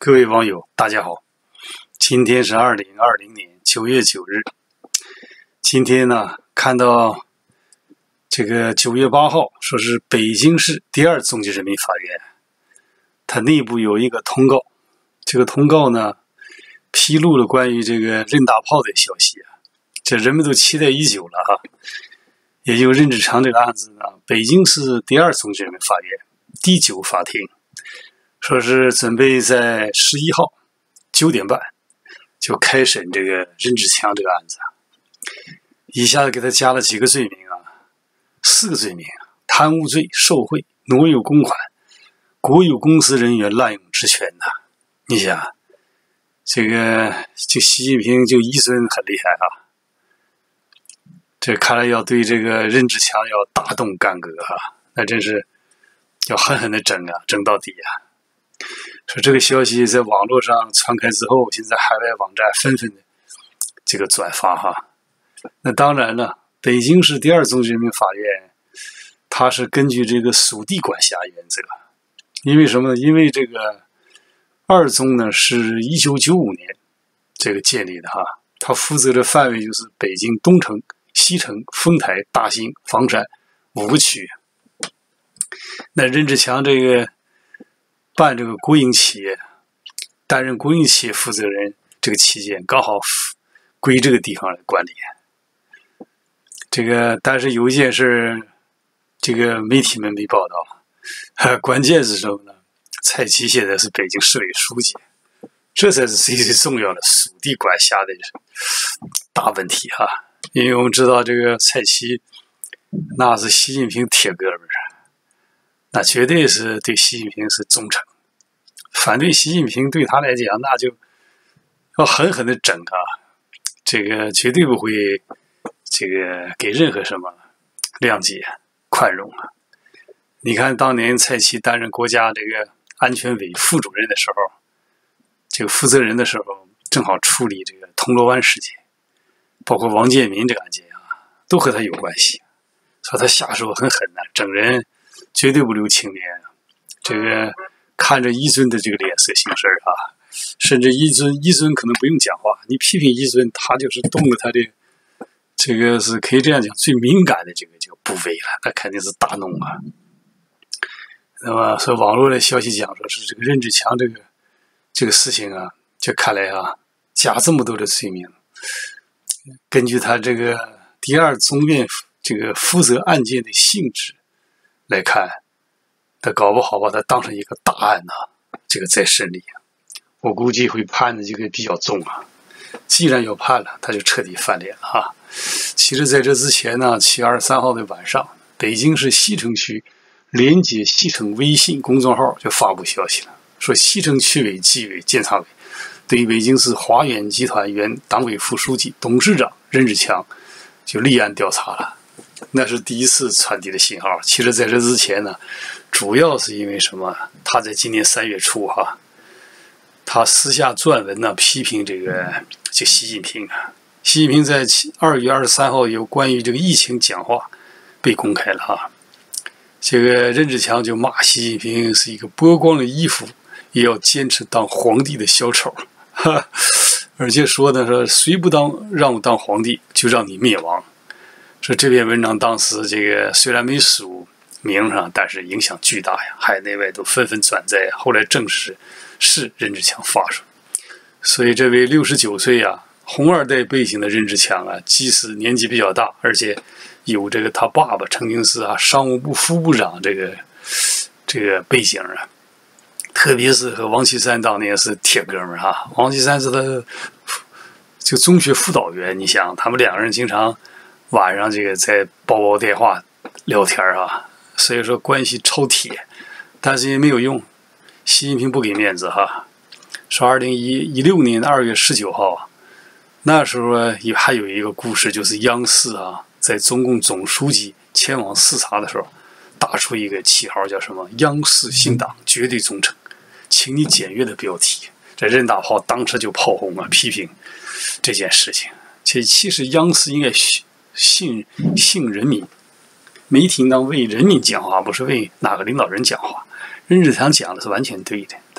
各位网友，大家好，今天是2020年9月9日。今天呢，看到这个9月8号，说是北京市第二中级人民法院，它内部有一个通告，这个通告呢，披露了关于这个任大炮的消息啊，这人们都期待已久了哈。也就任志强这个案子呢，北京市第二中级人民法院第9法庭说是准备在11号9点半就开审这个任志强这个案子，一下子给他加了几个罪名啊，4个罪名：贪污罪、受贿、挪用公款、国有公司人员滥用职权呐。你想，这个就习近平就一尊很厉害啊，这看来要对这个任志强要大动干戈啊，那真是要狠狠的整啊，整到底啊。说这个消息在网络上传开之后，现在海外网站纷纷的这个转发哈。那当然了，北京市第二中级人民法院它是根据这个属地管辖原则，因为什么呢？因为这个二中呢是1995年这个建立的哈，它负责的范围就是北京东城、西城、丰台、大兴、房山5个区。那任志强这个办这个国营企业，担任国营企业负责人这个期间，刚好归这个地方来管理。这个但是有一件事，这个媒体们没报道，关键是什么呢？蔡奇现在是北京市委书记，这才是最重要的属地管辖的大问题哈。因为我们知道这个蔡奇那是习近平铁哥们儿，那绝对是对习近平是忠诚，反对习近平对他来讲那就要狠狠的整啊，这个绝对不会这个给任何什么谅解宽容啊。你看当年蔡奇担任国家这个安全委副主任的时候，这个负责人的时候，正好处理这个铜锣湾事件，包括王建民这个案件啊，都和他有关系，说他下手很狠的，整人绝对不留情面，这个看着一尊的这个脸色行事啊，甚至一尊可能不用讲话，你批评一尊，他就是动了他的这个是可以这样讲最敏感的这个部位了，那肯定是大怒啊。那么说网络的消息讲说是这个任志强这个事情啊，就看来啊加这么多的罪名，根据他这个第二中院这个负责案件的性质来看，他搞不好把它当成一个大案呢，这个再审理，我估计会判的这个比较重啊。既然要判了，他就彻底翻脸了哈。其实在这之前呢，7月23号的晚上，北京市西城区联接西城微信公众号就发布消息了，说西城区委、纪委、监察委对北京市华远集团原党委副书记、董事长任志强就立案调查了。那是第一次传递的信号。其实在这之前呢，主要是因为什么？他在今年3月初哈，他私下撰文呢批评这习近平啊。习近平在2月23号有关于这个疫情讲话被公开了哈。这个任志强就骂习近平是一个剥光了衣服也要坚持当皇帝的小丑，而且说的是谁不让我当皇帝，就让你灭亡。说这篇文章当时这个虽然没署名上，但是影响巨大呀，海内外都纷纷转载，后来证实是任志强发出。所以这位69岁啊，红二代背景的任志强啊，即使年纪比较大，而且有这个他爸爸曾经是商务部副部长这个背景啊，特别是和王岐山当年是铁哥们哈。王岐山是他这个中学辅导员，你想他们2个人经常晚上这个在煲电话聊天啊，所以说关系超铁，但是也没有用，习近平不给面子哈。说2016年2月19号，那时候还有一个故事，就是央视啊，在中共总书记前往视察的时候，打出一个旗号叫什么"央视姓党，绝对忠诚，请你检阅"的标题。这任大炮当时就炮轰啊，批评这件事情。其实央视应该信人民，媒体应当为人民讲话，不是为哪个领导人讲话。任志强讲的是完全对的，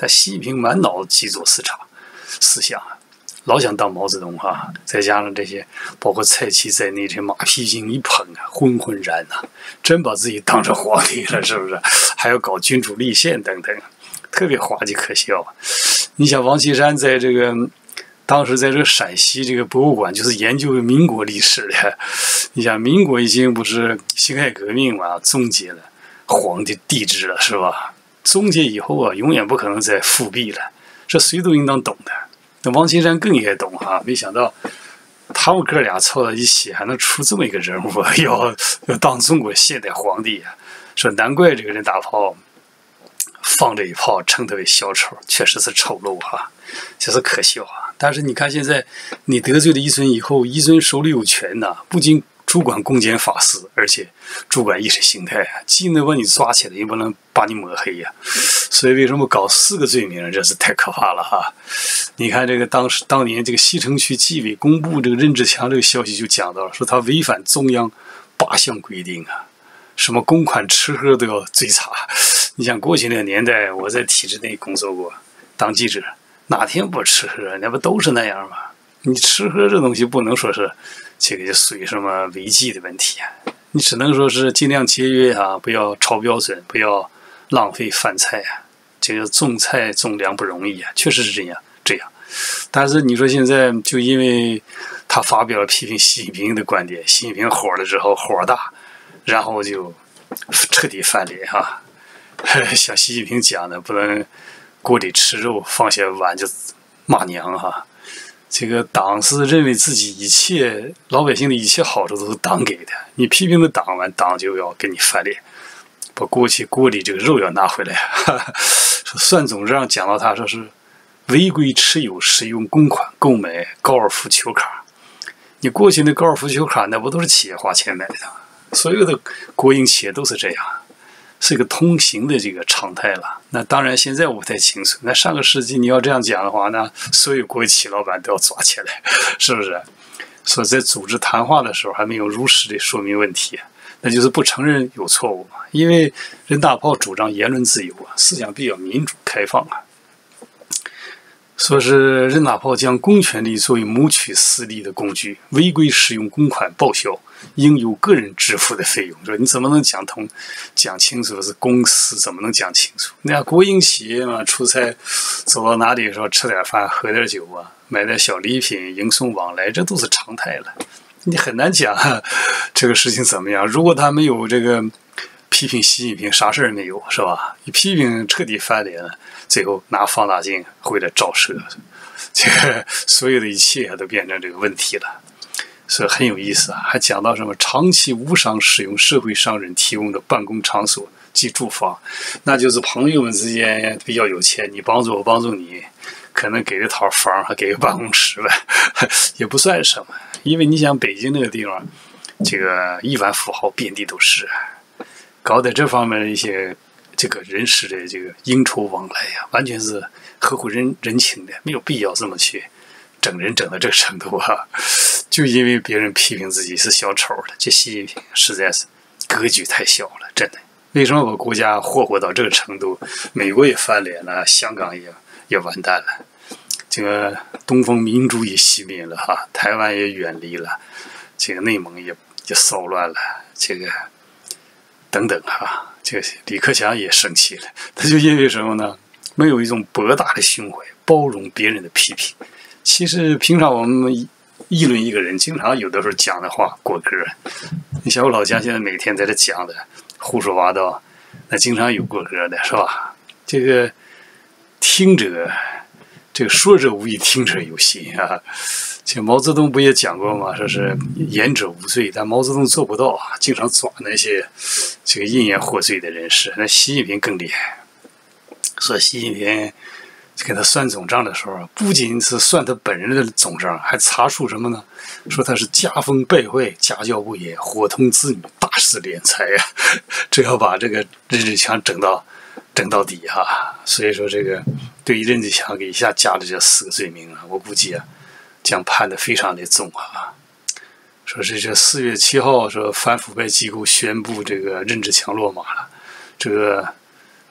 但习近平满脑子极左思想啊，老想当毛泽东哈，再加上这些包括蔡奇在内这马屁精一捧啊，浑浑然呐，真把自己当成皇帝了，是不是？还要搞君主立宪等等，特别滑稽可笑。你想王岐山在这个当时在这个陕西这个博物馆就是研究民国历史的，你想民国已经不是辛亥革命嘛，终结了皇帝帝制了，是吧？终结以后啊，永远不可能再复辟了，这谁都应当懂的。那王岐山更应该懂哈，没想到他们哥俩凑到一起，还能出这么一个人物，要当中国现代皇帝啊！说难怪这个任大炮放这一炮，称他为小丑，确实是丑陋哈，这是可笑啊！但是你看现在，你得罪了一尊以后，一尊手里有权呐，不仅主管公检法司，而且主管意识形态啊，既能把你抓起来，也不能把你抹黑呀。所以为什么搞4个罪名，这是太可怕了哈！你看这个当年这个西城区纪委公布这个任志强这个消息就讲到了，说他违反中央8项规定啊，什么公款吃喝都要追查。你想过去那个年代，我在体制内工作过，当记者，哪天不吃喝？那不都是那样吗？你吃喝这东西不能说是这个就属于什么违纪的问题啊，你只能说是尽量节约啊，不要超标准，不要浪费饭菜啊。这个种菜种粮不容易啊，确实是这样。但是你说现在就因为他发表了批评习近平的观点，习近平火了之后火大，然后就彻底翻脸哈。像习近平讲的，不能锅里吃肉，放下碗就骂娘哈。这个党是认为自己一切老百姓的一切好处都是党给的，你批评了党完，党就要跟你翻脸，把锅里这个肉要拿回来。说算总账讲到他说是违规持有使用公款购买高尔夫球卡，你过去的高尔夫球卡那不都是企业花钱买的，所有的国营企业都是这样，是一个通行的这个常态了。那当然现在我不太清楚，那上个世纪你要这样讲的话，那所有国有企业老板都要抓起来，是不是？所以在组织谈话的时候还没有如实的说明问题，那就是不承认有错误嘛。因为任大炮主张言论自由啊，思想比较民主开放啊。说是任大炮将公权力作为谋取私利的工具，违规使用公款报销应由个人支付的费用。说你怎么能讲清楚是公司，怎么能讲清楚？那国营企业嘛，出差走到哪里说吃点饭喝点酒啊，买点小礼品迎送往来，这都是常态了。你很难讲这个事情怎么样。如果他没有这个批评习近平，啥事儿没有，是吧？一批评彻底翻脸了，最后拿放大镜回来照射，这个所有的一切都变成这个问题了，所以很有意思啊。还讲到什么长期无偿使用社会商人提供的办公场所及住房，那就是朋友们之间比较有钱，你帮助我帮助你，可能给个套房还给个办公室吧，也不算什么。因为你想北京那个地方，这个亿万富豪遍地都是，搞在这方面的一些这个人士的这个应酬往来呀，完全是合乎人情的，没有必要这么去整人整到这个程度啊！就因为别人批评自己是小丑了，这习近平实在是格局太小了，真的。为什么把国家霍霍到这个程度？美国也翻脸了，香港也完蛋了，这个东方民主也熄灭了哈，台湾也远离了，这个内蒙也骚乱了，这个等等哈，这个李克强也生气了，他就因为什么呢？没有一种博大的胸怀，包容别人的批评。其实平常我们议论一个人，经常有的时候讲的话过格。你像我老姜现在每天在这讲的胡说八道，那经常有过格的，是吧？这个听者，这个说者无意，听者有心啊。这毛泽东不也讲过吗？说是言者无罪，但毛泽东做不到啊，经常抓那些这个因言获罪的人士。那习近平更厉害，说习近平给他算总账的时候，不仅是算他本人的总账，还查出什么呢？说他是家风败坏，家教不严，伙同子女大肆敛财呀，这要把这个任志强整到底哈。所以说这个对于任志强给一下加了这4个罪名啊，我估计啊将判得非常的重啊。说是这4月7号说反腐败机构宣布这个任志强落马了，这个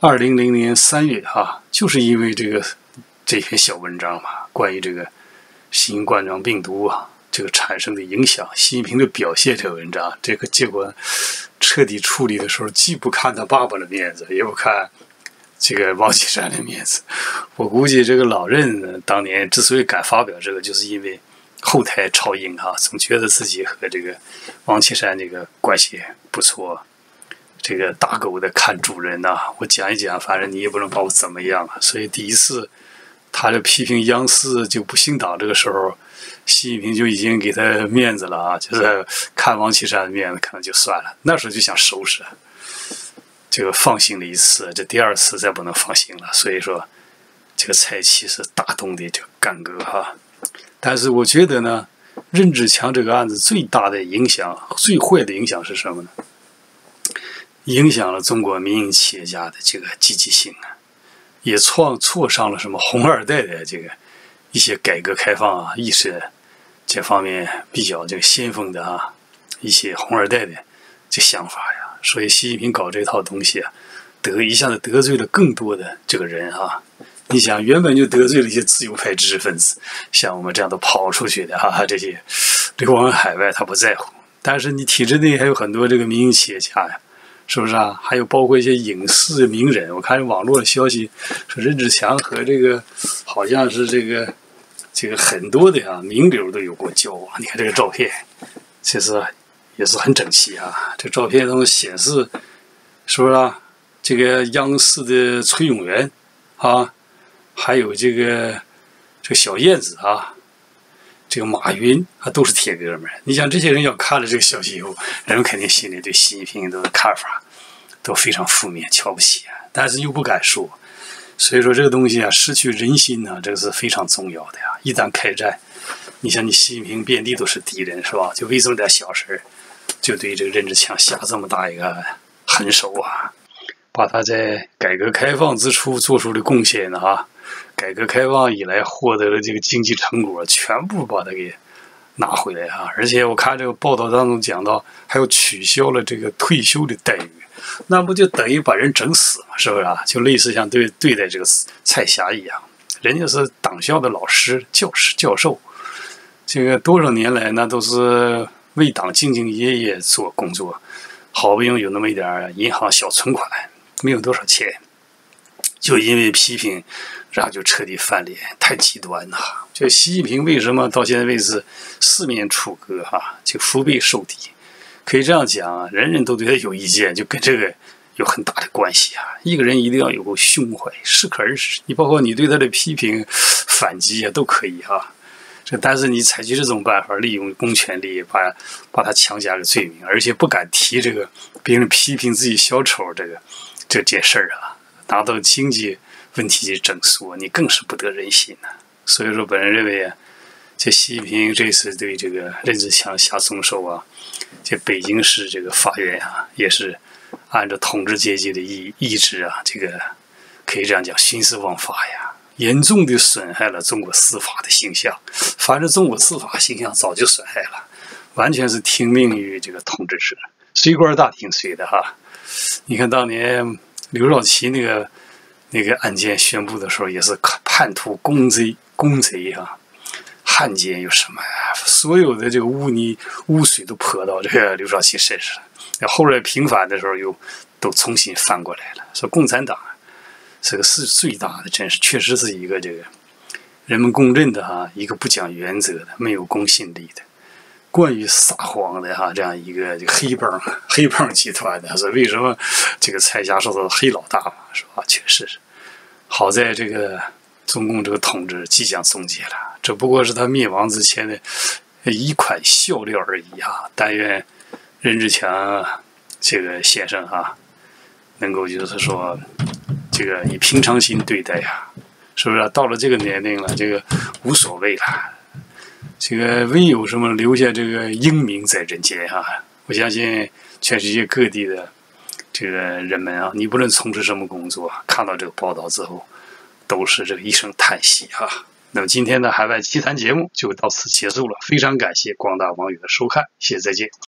2000年3月就是因为这篇小文章嘛，关于这个新冠状病毒这个产生的影响，习近平的表现这文章，这个结果彻底处理的时候，既不看他爸爸的面子，也不看这个王岐山的面子。我估计这个老任当年之所以敢发表这个，就是因为后台超英总觉得自己和这个王岐山这个关系不错，这个大狗的看主人我讲一讲，反正你也不能把我怎么样所以第一次他就批评央视就不姓党，这个时候习近平就已经给他面子了就是看王岐山的面子可能就算了，那时候就想收拾，这个放行了一次，这第二次再不能放行了，所以说这个蔡奇是大动的这个干戈但是我觉得呢，任志强这个案子最大的影响，最坏的影响是什么呢？影响了中国民营企业家的这个积极性也挫伤了什么红二代的这个一些改革开放意识这方面比较这个先锋的一些红二代的这想法呀。所以习近平搞这套东西一下子得罪了更多的这个人你想原本就得罪了一些自由派知识分子，像我们这样都跑出去的这些流亡海外他不在乎，但是你体制内还有很多这个民营企业家呀，是不是还有包括一些影视名人，我看网络的消息说任志强和这个好像是这个很多的名流都有过交往。你看这个照片其实也是很整齐这照片中显示是不是这个央视的崔永元还有这个小燕子这个马云都是铁哥们儿。你想这些人要看了这个消息以后，人们肯定心里对习近平的看法都非常负面，瞧不起但是又不敢说。所以说这个东西失去人心这个是非常重要的一旦开战，你像你习近平遍地都是敌人是吧？就为这么点小事就对这个任志强下这么大一个狠手把他在改革开放之初做出的贡献改革开放以来获得的这个经济成果全部把它给拿回来而且我看这个报道当中讲到还有取消了这个退休的待遇，那不就等于把人整死吗？是不是就类似像对待这个蔡霞一样，人家是党校的老师教授，这个多少年来那都是为党兢兢业业做工作，好不容易有那么一点银行小存款，没有多少钱，就因为批评然后就彻底翻脸，太极端了。就习近平为什么到现在为止四面楚歌就腹背受敌，可以这样讲人人都对他有意见，就跟这个有很大的关系一个人一定要有个胸怀，适可而止。你包括你对他的批评反击都可以但是你采取这种办法，利用公权力把他强加个罪名，而且不敢提这个别人批评自己小丑这件事拿到经济问题去整肃，你更是不得人心所以说本人认为这习近平这次对这个任志强下重手这北京市这个法院也是按照统治阶级的意志这个可以这样讲徇私枉法严重的损害了中国司法的形象。反正中国司法形象早就损害了，完全是听命于这个统治者，随官大听随的你看当年刘少奇那个案件宣布的时候，也是叛徒、公贼汉奸有什么所有的这个污水都泼到这个刘少奇身上，后来平反的时候又都重新翻过来了，说共产党这个是最大的，真是确实是一个这个人们公认的一个不讲原则的、没有公信力的、惯于撒谎的这样一个这个黑帮集团的。说为什么这个蔡霞说的黑老大嘛，是吧？确实是。好在这个中共这个统治即将终结了，这不过是他灭亡之前的一款笑料而已但愿任志强这个先生能够就是说这个以平常心对待是不是到了这个年龄了，这个无所谓了，这个唯有什么留下这个英名在人间我相信全世界各地的这个人们你不论从事什么工作，看到这个报道之后都是这个一声叹息那么今天的海外奇谈节目就到此结束了，非常感谢广大网友的收看，谢谢再见。